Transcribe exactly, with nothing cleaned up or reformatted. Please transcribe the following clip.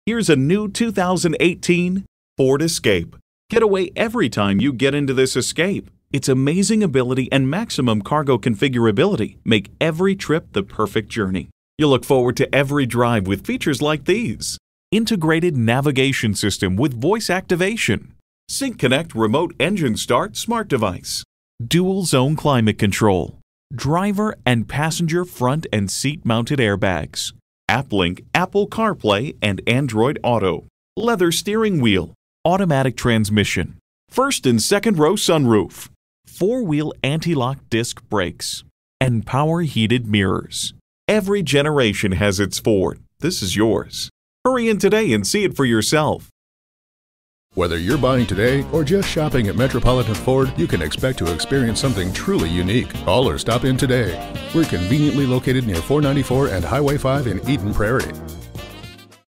Here's a new two thousand eighteen Ford Escape. Get away every time you get into this Escape. Its amazing ability and maximum cargo configurability make every trip the perfect journey. You'll look forward to every drive with features like these: integrated navigation system with voice activation, Sync Connect remote engine start smart device, dual zone climate control, driver and passenger front and seat mounted airbags, AppLink, Apple CarPlay and Android Auto, leather steering wheel, automatic transmission, first and second row sunroof, four-wheel anti-lock disc brakes, and power heated mirrors. Every generation has its Ford. This is yours. Hurry in today and see it for yourself. Whether you're buying today or just shopping at Metropolitan Ford, you can expect to experience something truly unique. Call or stop in today. We're conveniently located near four ninety-four and Highway five in Eden Prairie.